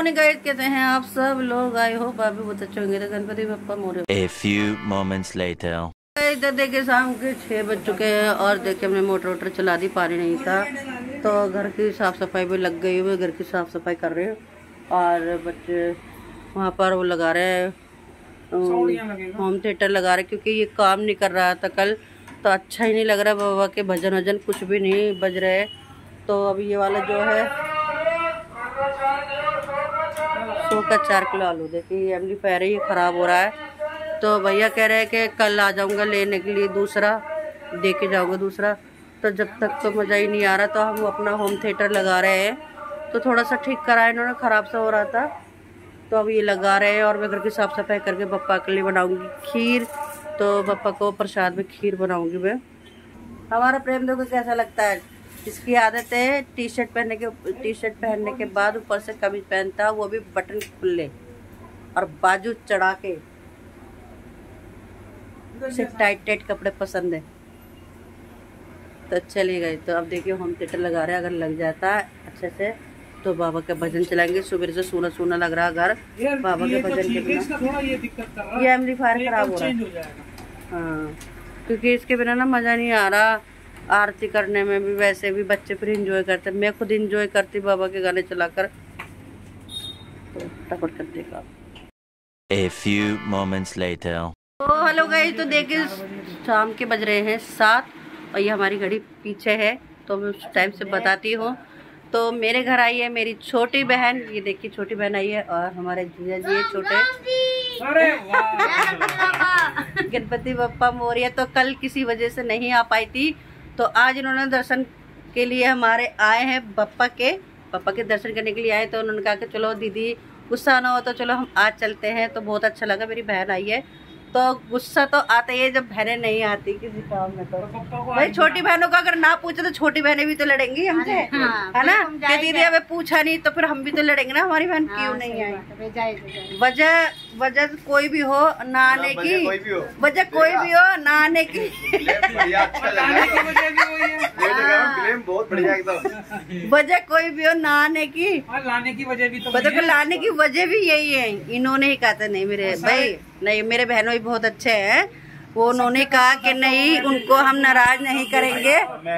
Morning guys, कैसे हैं आप सब लोग? आई होप आप भी बहुत अच्छे होंगे। तो गणपति बप्पा मोरे। A few moments later. इधर देखिए शाम के 6 बज चुके हैं और देखिए हमने मोटर चला दी, पानी नहीं था तो घर की साफ सफाई भी लग गई हुई। घर की साफ सफाई कर रहे हैं और बच्चे वहाँ पर वो लगा रहे हैं, होम थिएटर लगा रहे, क्योंकि ये काम नहीं कर रहा था कल, तो अच्छा ही नहीं लग रहा। बाबा के भजन वजन कुछ भी नहीं बज रहे। तो अभी ये वाला जो है 100 का 4 किलो आलू, देखिए ये एम्पलीफायर है, ये ख़राब हो रहा है। तो भैया कह रहे हैं कि कल आ जाऊंगा लेने के लिए, दूसरा दे के जाऊंगा दूसरा। तो जब तक तो मज़ा ही नहीं आ रहा, तो हम अपना होम थिएटर लगा रहे हैं। तो थोड़ा सा ठीक करा है इन्होंने, ख़राब सा हो रहा था, तो अब ये लगा रहे हैं। और मैं घर की साफ़ सफाई करके पप्पा के लिए बनाऊँगी खीर। तो पप्पा को प्रसाद में खीर बनाऊँगी मैं। हमारा प्रेम देखो कैसा लगता है। इसकी आदत है टी शर्ट पहनने के बाद ऊपर से कमीज पहनता, वो भी बटन खुले और बाजू चढ़ा के। सिर्फ टाइट कपड़े पसंद है। तो चलिए गए, तो अब देखिए होम थिएटर लगा रहे हैं। अगर लग जाता है अच्छे से तो बाबा के भजन चलाएंगे। सुबह से सूना सूना लग रहा घर बाबा के भजन के बिना। ये एम्पलीफायर खराब हो रहा है, हाँ, क्योंकि इसके बिना ना मज़ा नहीं आ रहा। आरती करने में भी वैसे भी बच्चे फिर एंजॉय करते, मैं खुद एंजॉय करती बाबा के गाने चलाकर। तो टपट कर देखा। A few moments later. तो हेलो गाइस, तो देखिए शाम के बज रहे हैं 7 और ये हमारी घड़ी पीछे है, तो मैं उस टाइम से बताती हूँ। तो मेरे घर आई है मेरी छोटी बहन, ये देखिए छोटी बहन आई है, और हमारे जीजा जी छोटे। गणपति बप्पा मोरिया। तो कल किसी वजह से नहीं आ पाई थी, तो आज इन्होंने दर्शन के लिए हमारे आए हैं। पप्पा के दर्शन करने के लिए आए। तो उन्होंने कहा कि चलो दीदी गुस्सा ना हो तो चलो हम आज चलते हैं। तो बहुत अच्छा लगा, मेरी बहन आई है। तो गुस्सा तो आता ही है जब बहनें नहीं आती किसी काम में। तो भाई छोटी बहनों का अगर ना पूछे तो छोटी बहनें भी तो लड़ेंगी हमसे, है ना? कि दीदी हमें पूछा नहीं तो फिर हम भी तो लड़ेंगे ना, हमारी बहन क्यों नहीं आई। वजह कोई भी हो ना आने की, वजह कोई भी हो ना आने की। वजह कोई भी हो ना आने की, लाने की वजह भी तो लाने की वजह भी यही है। इन्होंने ही कहा था, नहीं मेरे भाई नहीं, मेरे बहनों भी बहुत अच्छे हैं। वो उन्होंने कहा कि नहीं उनको हम नाराज नहीं करेंगे।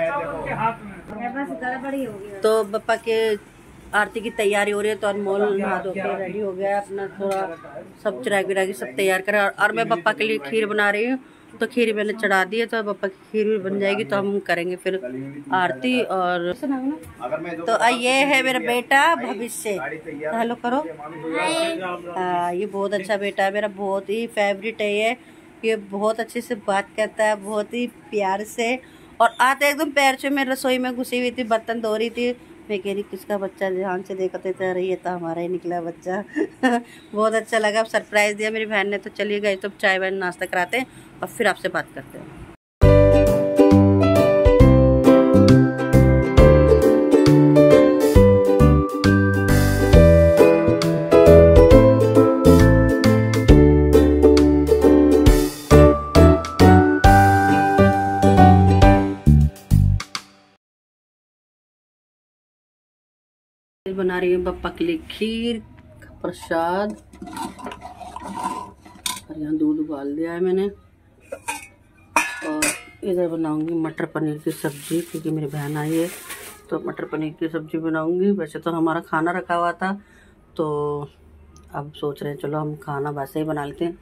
तो बप्पा के आरती की तैयारी हो रही है। तो अनमोल नहा धो के रेडी हो गया, अपना थोड़ा सब चिराग विराग सब तैयार करा। और मैं बप्पा के लिए खीर बना रही हूँ। तो खीर मैंने चढ़ा दी है, तो बप्पा की खीर भी बन जाएगी तो हम करेंगे फिर आरती। और तो ये है मेरा बेटा भविष्य, तो हेलो करो। ये बहुत अच्छा बेटा है मेरा, बहुत ही फेवरेट है ये बहुत अच्छे से बात करता है, बहुत ही प्यार से। और आते एकदम पैर से मैं रसोई में घुसी हुई थी, बर्तन धो रही थी। मैं कह रही किसका बच्चा, ध्यान से देखते तो रही है, तो हमारा ही निकला बच्चा। बहुत अच्छा लगा, सरप्राइज दिया मेरी बहन ने। तो चलिए गए, तो चाय वाय नाश्ता कराते हैं और फिर आपसे बात करते हैं। बना रही हूँ बप्पा के लिए खीर प्रसाद। और यहाँ दूध उबाल दिया है मैंने। और इधर बनाऊंगी मटर पनीर की सब्जी, क्योंकि मेरी बहन आई है तो मटर पनीर की सब्जी बनाऊंगी। वैसे तो हमारा खाना रखा हुआ था, तो अब सोच रहे हैं चलो हम खाना वैसे ही बना लेते हैं।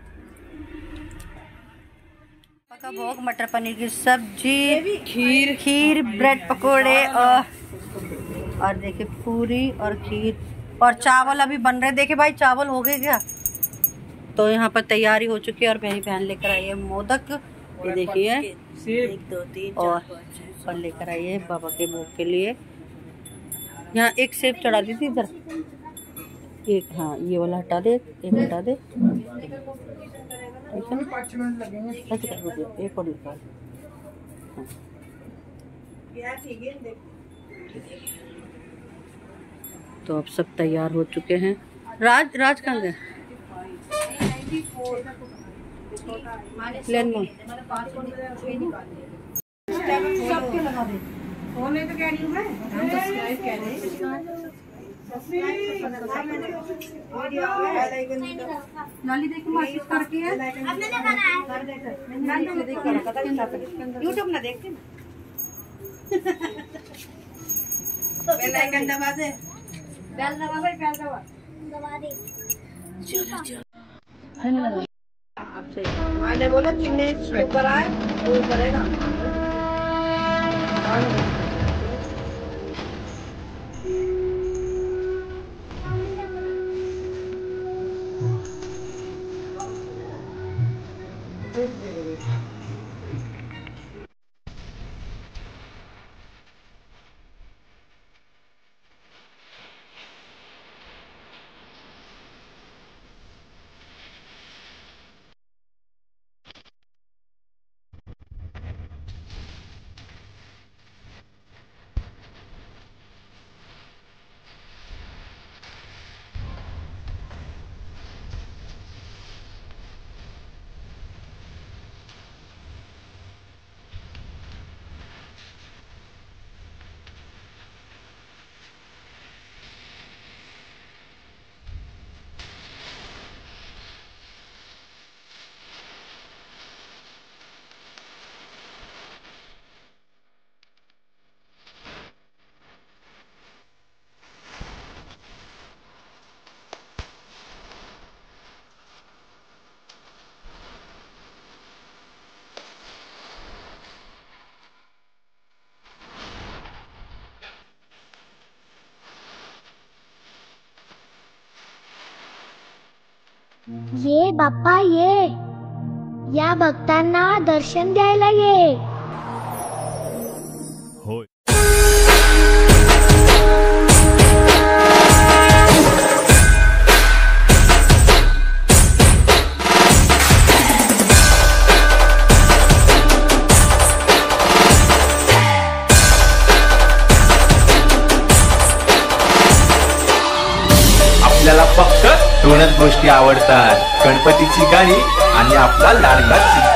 का भोग, मटर पनीर की सब्जी, खीर ब्रेड पकोड़े और देखिए पूरी और खीर और चावल अभी बन रहे। देखे भाई चावल हो गए क्या? तो यहाँ पर तैयारी हो चुकी है। और मेरी बहन लेकर आई है मोदक, ये देखिए 1 2 3 और लेकर आई है बाबा के भोग के लिए। यहाँ एक सेब चढ़ा दी थी इधर, एक, हाँ ये वाला हटा दे, एक हटा दे, एक और निकाल। तो अब सब तैयार हो चुके हैं। राज कहाँ गए? प्लेन में नाली देख मालिश करके है। यूट्यूब ना देखते बेल आइकन दबा दे। बेल दबा भाई, बेल दबा दे। आपसे मैंने बोला तुमने ऊपर आए वो करेगा। ये बाप्पा ये या भक्तांना दर्शन द्यायला ये। आपल्याला फक्त दोनच गोष्टी आवडतात, गणपतीची गाणी आणि आपला लाडका चित्र।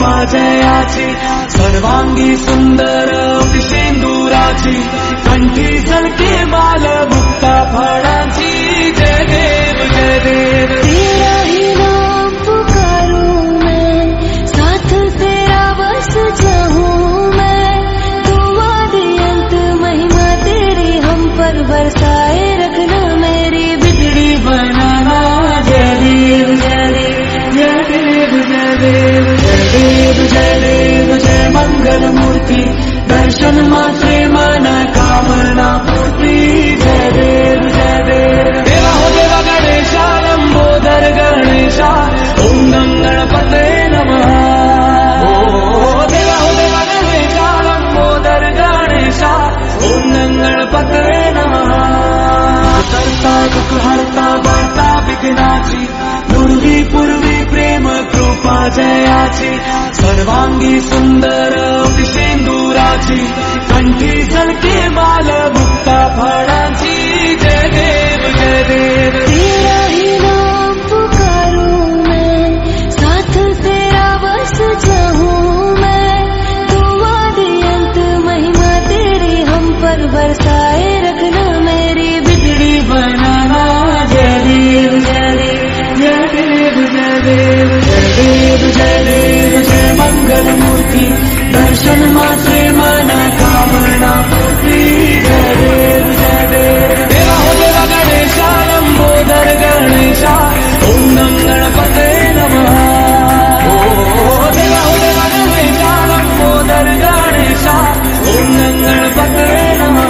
कृपा जयाची सर्वांगी सुंदर सिंदुराची कंठी झलके माल मुक्ता फळांची जय देव जय देव तेरा ही नाम पुकारूं मैं साथ तेरा बस चाहूं मैं तुम आदि अंत महिमा तेरी हम पर बरसाए रखना मेरी बिगड़ी बनाना जय देव जय देव जय देव जय देव जय देव जय देव जय मंगल मूर्ति दर्शन मात्रे मन कामना पूर्ति जय देव जय देव देवा हो देवा गणेशा लंबोदर गणेशा ओम नम गणपते नमः देवा हो देवा गणेशा लंबोदर गणेशा ओम नम गणपते नमः करता दुख हरता वार्ता विघ्नाची पूर्वी पूर्वी प्रेम कृपा जयाची सर्वांगी सुंदर सिंदुराची कंठी झलके माल मुक्ता फळांची जय देव जय देव तेरा ही नाम पुकारूं मैं साथ तेरा बस चाहूं मैं तुम आदि अंत महिमा तेरी हम पर बरसाए रखना मेरी बिगड़ी बनाना जय देव जय देव जय देव जय देव जय देव जय देव जय मंगल मूर्ति दर्शन मात्रे मन कामना पूर्ति जय देव जय देव देवा हो देवा गणेशा लंबोदर गणेशा ओम नम गणपते नमः देवा हो देवा गणेशा लंबोदर गणेशा ओम नम गणपते नमः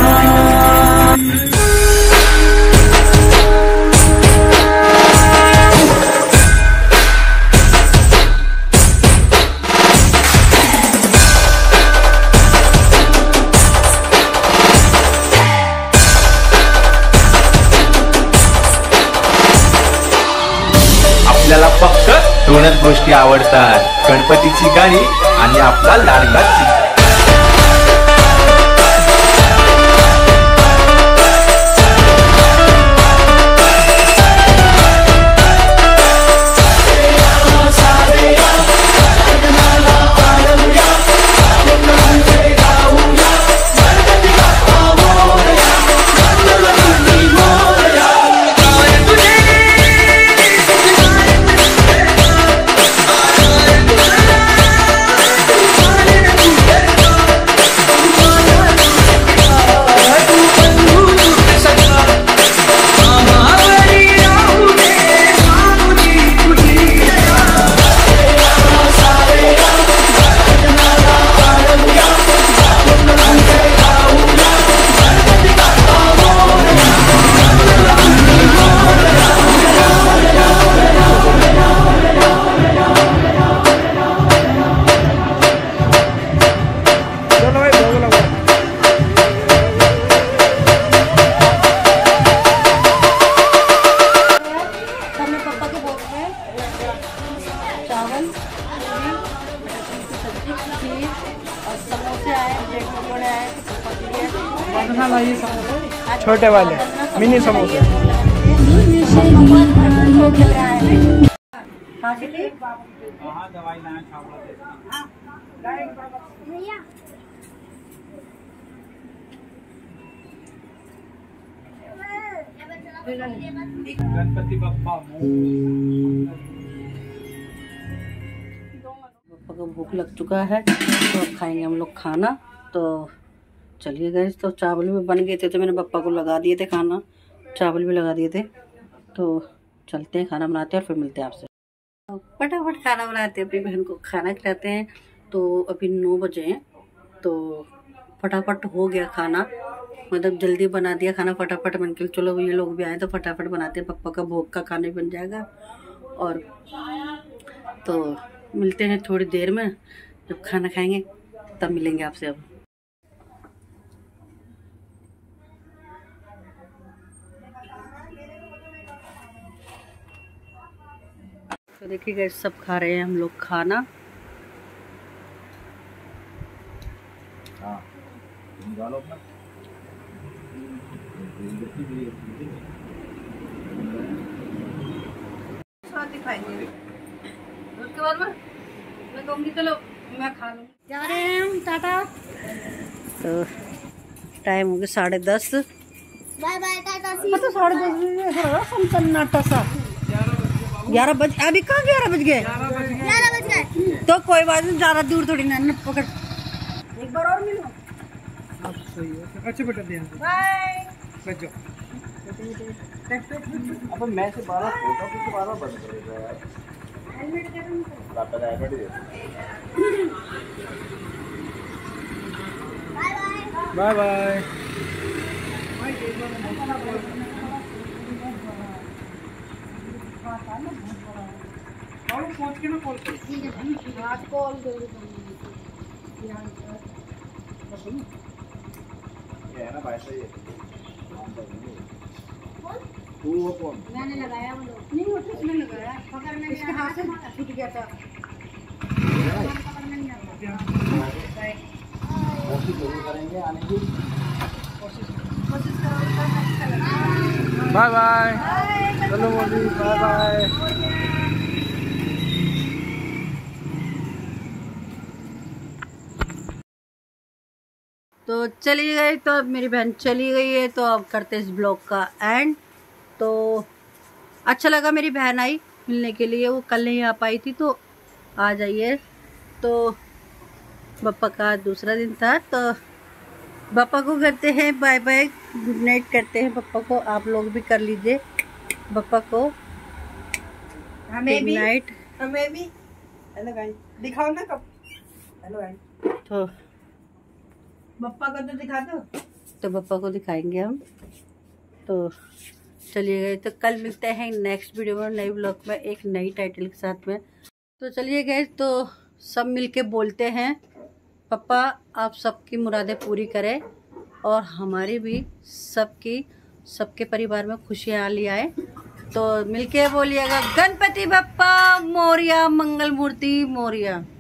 आपल्याला फक्त दोनच गोष्टी आवडतात, गणपतीची गाणी आणि आपला लाडका चिमटा. छोटे वाले मिनी समोसे। गणपति बप्पा को भूख लग चुका है तो अब खाएंगे हम लोग खाना। तो चलिए गैस, तो चावल भी बन गए थे तो मैंने पप्पा को लगा दिए थे खाना, चावल भी लगा दिए थे। तो चलते हैं खाना बनाते हैं और फिर मिलते हैं आपसे। तो फटाफट खाना बनाते हैं, अपनी बहन को खाना खिलाते हैं। तो अभी 9 बजे हैं तो फटाफट हो गया खाना, मतलब जल्दी बना दिया खाना फटाफट। मैंने कहा चलो ये लोग भी आए तो फटाफट बनाते हैं, पप्पा का भोग का खाना भी बन जाएगा। और तो मिलते हैं थोड़ी देर में, जब खाना खाएंगे तब मिलेंगे आपसे। अब तो देखिए गाइस, सब खा रहे हैं हम लोग खाना। उसके बाद में कहूँगी चलो मैं खा लूँ। जा रहे हैं हम, टाटा तो टाइम हो गया 10:30। बाय बाय टाटा सी। तो 10:30 सन्नाटा सा 11 बज, अभी कहाँ 11 बज गए? 11 बज गए। तो कोई बात नहीं, ज्यादा दूर थोड़ी ना पकड़, एक बार और मिलो। सही है, अच्छे बेटा ध्यान से बाय। बचो। अब मैं से 12 फोटो कुछ 12 बंद करेगा यार। Bye bye. पहुंच के ना कॉल करो। आज कॉल कर ये है ना भाई सही है। तू वो कौन? मैंने लगाया वो लोग। नहीं वो किसने लगाया? पकड़ में इसके हाथ से छूट गया था। कोशिश जरूर करेंगे आने की। Bye bye. चलो मोदी, बाय बाय। तो चली गई, तो अब मेरी बहन चली गई है, तो अब करते इस ब्लॉग का एंड। तो अच्छा लगा मेरी बहन आई मिलने के लिए, वो कल नहीं आ पाई थी, तो आ जाइए। तो पापा का दूसरा दिन था, तो पापा को करते हैं बाय बाय, गुड नाइट करते हैं पापा को। आप लोग भी कर लीजिए पापा को हमें गुड नाइट। हमें भी हेलो गाइस, दिखाओ ना कब। हेलो गाइस, तो पप्पा को तो दिखा दो। तो पापा को दिखाएंगे हम। तो चलिए गए, तो कल मिलते हैं नेक्स्ट वीडियो में, नई ब्लॉग में, एक नई टाइटल के साथ में। तो चलिए गए, तो सब मिलके बोलते हैं पापा आप सबकी मुरादें पूरी करें और हमारी भी सबके परिवार में खुशियाँ ले आए। तो मिलके बोलिएगा गणपति बप्पा मोरिया, मंगल मूर्ति मोरिया।